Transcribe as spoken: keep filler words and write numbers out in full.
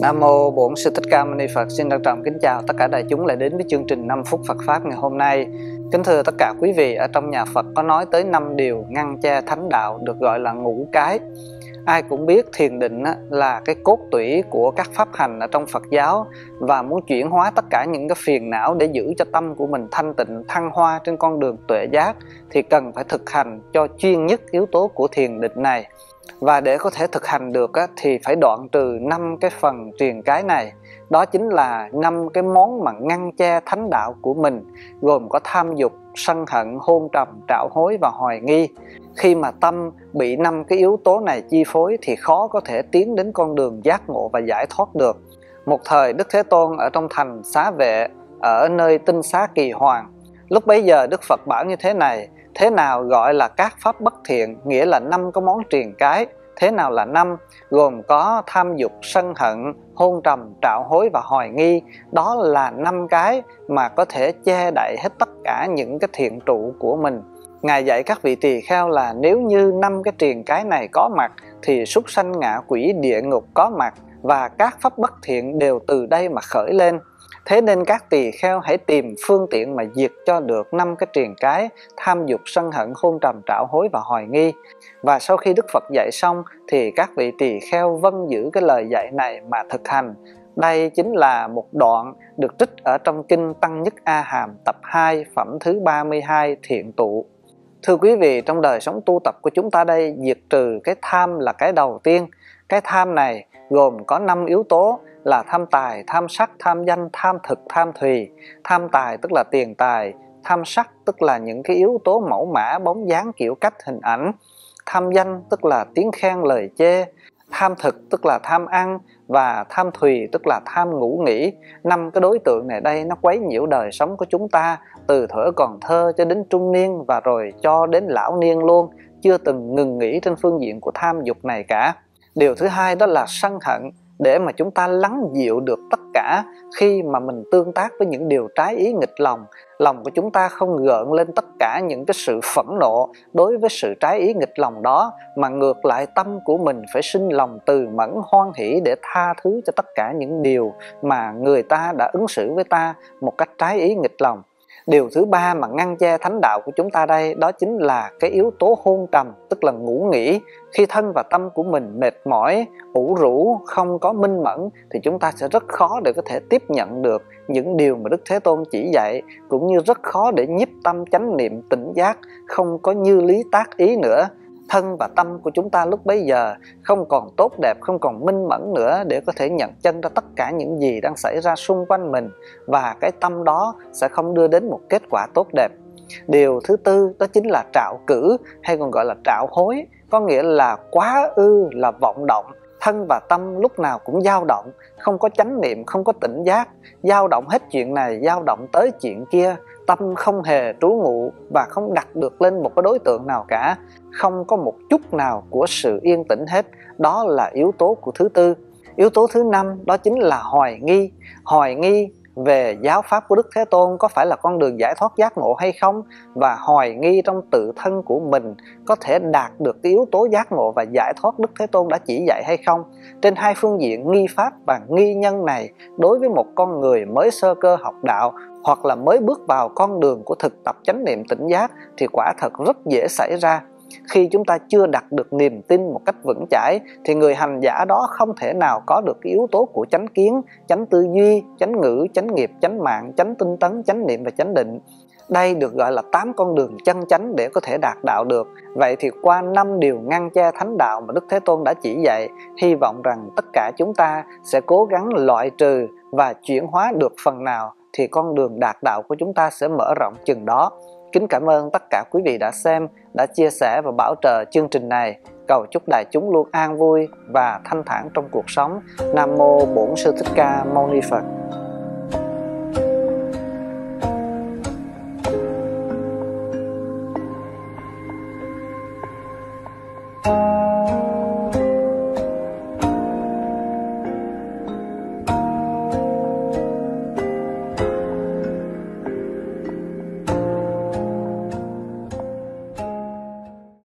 Nam mô Bổn Sư Thích Ca Mâu Ni Phật. Xin trân trọng kính chào tất cả đại chúng lại đến với chương trình năm phút Phật pháp ngày hôm nay. Kính thưa tất cả quý vị, ở trong nhà Phật có nói tới năm điều ngăn che thánh đạo, được gọi là ngũ cái. Ai cũng biết thiền định là cái cốt tủy của các pháp hành ở trong Phật giáo, và muốn chuyển hóa tất cả những cái phiền não để giữ cho tâm của mình thanh tịnh thăng hoa trên con đường tuệ giác thì cần phải thực hành cho chuyên nhất yếu tố của thiền định này. Và để có thể thực hành được á, thì phải đoạn trừ năm cái phần triền cái này. Đó chính là năm cái món mà ngăn che thánh đạo của mình, gồm có tham dục, sân hận, hôn trầm, trạo hối và hoài nghi. Khi mà tâm bị năm cái yếu tố này chi phối thì khó có thể tiến đến con đường giác ngộ và giải thoát được. Một thời Đức Thế Tôn ở trong thành Xá Vệ, ở nơi Tinh Xá Kỳ Hoàng. Lúc bấy giờ Đức Phật bảo như thế này: thế nào gọi là các pháp bất thiện? Nghĩa là năm cái món triền cái. Thế nào là năm? Gồm có tham dục, sân hận, hôn trầm, trạo hối và hoài nghi. Đó là năm cái mà có thể che đậy hết tất cả những cái thiện trụ của mình. Ngài dạy các vị tỳ kheo là nếu như năm cái triền cái này có mặt thì súc sanh ngạ quỷ địa ngục có mặt, và các pháp bất thiện đều từ đây mà khởi lên. Thế nên các tỳ kheo hãy tìm phương tiện mà diệt cho được năm cái triền cái: tham dục, sân hận, hôn trầm, trạo hối và hoài nghi. Và sau khi Đức Phật dạy xong thì các vị tỳ kheo vâng giữ cái lời dạy này mà thực hành. Đây chính là một đoạn được trích ở trong kinh Tăng Nhất A Hàm tập hai phẩm thứ ba mươi hai, thiện tụ. Thưa quý vị, trong đời sống tu tập của chúng ta đây, diệt trừ cái tham là cái đầu tiên. Cái tham này gồm có năm yếu tố là tham tài, tham sắc, tham danh, tham thực, tham thùy. Tham tài tức là tiền tài, tham sắc tức là những cái yếu tố mẫu mã, bóng dáng, kiểu cách, hình ảnh. Tham danh tức là tiếng khen lời chê. Tham thực tức là tham ăn, và tham thùy tức là tham ngủ nghỉ. Năm cái đối tượng này đây nó quấy nhiễu đời sống của chúng ta từ thuở còn thơ cho đến trung niên, và rồi cho đến lão niên luôn, chưa từng ngừng nghỉ trên phương diện của tham dục này cả. Điều thứ hai đó là sân hận. Để mà chúng ta lắng dịu được tất cả khi mà mình tương tác với những điều trái ý nghịch lòng, lòng của chúng ta không gợn lên tất cả những cái sự phẫn nộ đối với sự trái ý nghịch lòng đó, mà ngược lại tâm của mình phải sinh lòng từ mẫn hoan hỷ để tha thứ cho tất cả những điều mà người ta đã ứng xử với ta một cách trái ý nghịch lòng. Điều thứ ba mà ngăn che thánh đạo của chúng ta đây, đó chính là cái yếu tố hôn trầm, tức là ngủ nghỉ. Khi thân và tâm của mình mệt mỏi, ủ rũ, không có minh mẫn thì chúng ta sẽ rất khó để có thể tiếp nhận được những điều mà Đức Thế Tôn chỉ dạy, cũng như rất khó để nhiếp tâm chánh niệm tỉnh giác, không có như lý tác ý nữa. Thân và tâm của chúng ta lúc bấy giờ không còn tốt đẹp, không còn minh mẫn nữa để có thể nhận chân ra tất cả những gì đang xảy ra xung quanh mình, và cái tâm đó sẽ không đưa đến một kết quả tốt đẹp. Điều thứ tư đó chính là trạo cử, hay còn gọi là trạo hối, có nghĩa là quá ư là vọng động. Thân và tâm lúc nào cũng dao động, không có chánh niệm, không có tỉnh giác, dao động hết chuyện này, dao động tới chuyện kia. Tâm không hề trú ngụ và không đặt được lên một cái đối tượng nào cả, không có một chút nào của sự yên tĩnh hết. Đó là yếu tố của thứ tư. Yếu tố thứ năm đó chính là hoài nghi. Hoài nghi về giáo pháp của Đức Thế Tôn có phải là con đường giải thoát giác ngộ hay không, và hoài nghi trong tự thân của mình có thể đạt được cái yếu tố giác ngộ và giải thoát Đức Thế Tôn đã chỉ dạy hay không. Trên hai phương diện nghi pháp và nghi nhân này, đối với một con người mới sơ cơ học đạo hoặc là mới bước vào con đường của thực tập chánh niệm tỉnh giác thì quả thật rất dễ xảy ra. Khi chúng ta chưa đặt được niềm tin một cách vững chãi thì người hành giả đó không thể nào có được cái yếu tố của chánh kiến, chánh tư duy, chánh ngữ, chánh nghiệp, chánh mạng, chánh tinh tấn, chánh niệm và chánh định. Đây được gọi là tám con đường chân chánh để có thể đạt đạo được. Vậy thì qua năm điều ngăn che thánh đạo mà Đức Thế Tôn đã chỉ dạy, hy vọng rằng tất cả chúng ta sẽ cố gắng loại trừ và chuyển hóa được phần nào thì con đường đạt đạo của chúng ta sẽ mở rộng chừng đó. Kính cảm ơn tất cả quý vị đã xem, đã chia sẻ và bảo trợ chương trình này. Cầu chúc đại chúng luôn an vui và thanh thản trong cuộc sống. Nam mô Bổn Sư Thích Ca Mâu Ni Phật. Thank you.